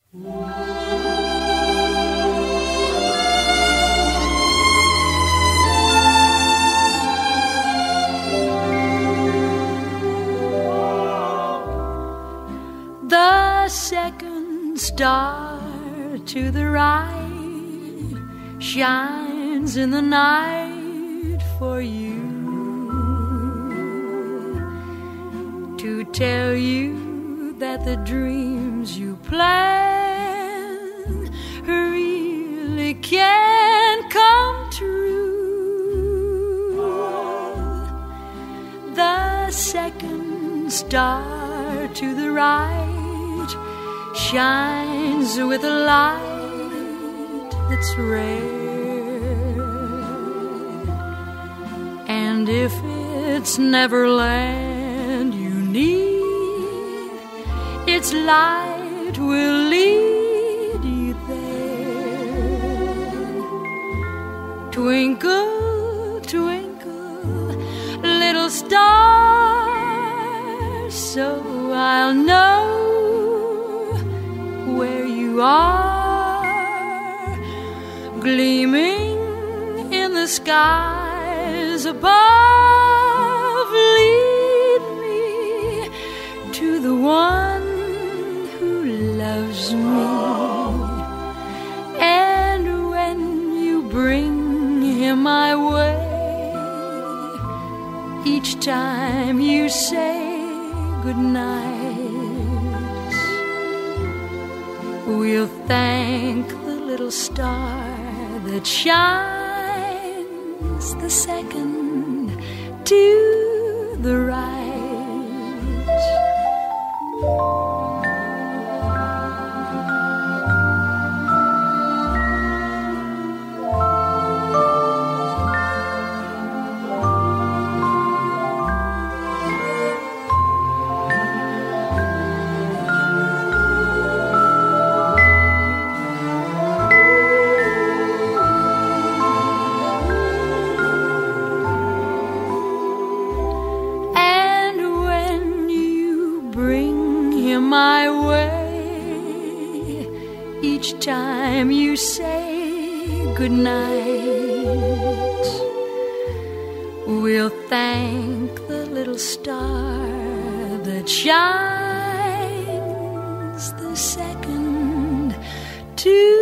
The second star to the right shines in the night for you, to tell you that the dreams you plan really can come true. The second star to the right shines with a light that's rare, and if it's Neverland you need, its light will lead you there. Twinkle, twinkle, little star, so I'll know where you are, gleaming in the skies above. Lead me to the one who loves me, and when you bring him my way, each time you say goodnight, we'll thank the little star that shines the second to the right. My way, each time you say goodnight, we'll thank the little star that shines the second to